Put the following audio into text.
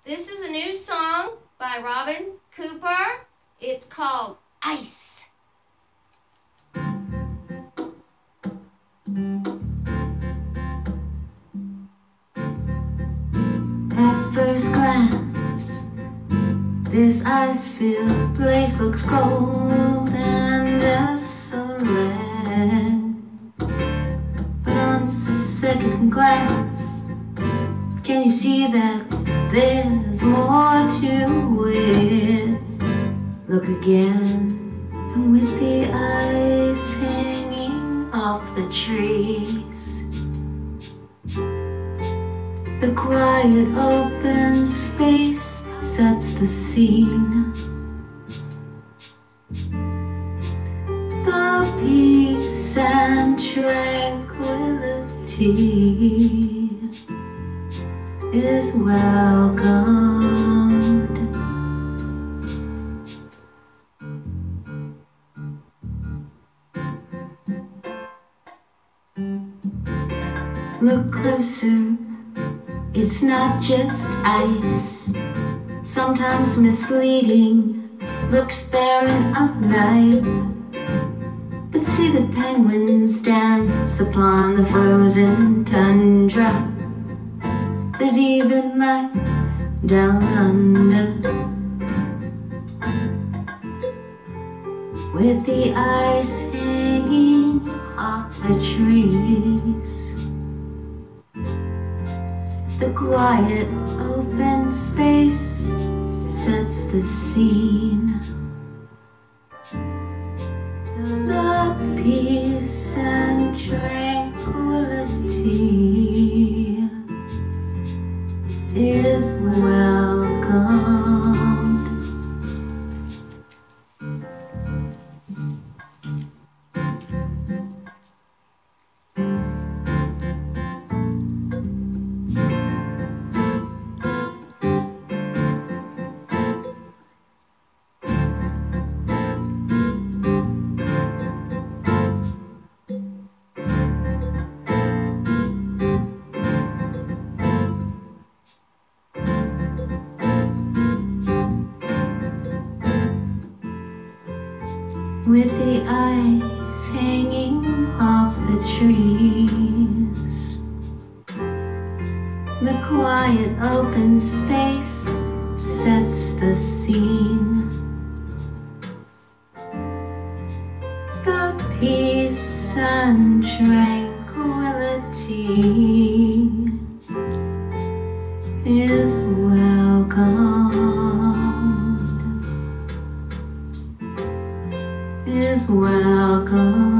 This is a new song by Robin Cooper. It's called Ice. At first glance, this ice-filled place looks cold and desolate. But on second glance, can you see that there's more to it? Look again, and with the ice hanging off the trees, the quiet open space sets the scene. The peace and tranquility is welcomed. Look closer, it's not just ice. Sometimes misleading, looks barren of life. But see the penguins dance upon the frozen tundra. There's even life down under. With the ice hanging off the trees, the quiet open space sets the scene. The peace and tranquility is welcomed. With the ice hanging off the trees, the quiet open space sets the scene. The peace and tranquility is welcomed. Is welcome.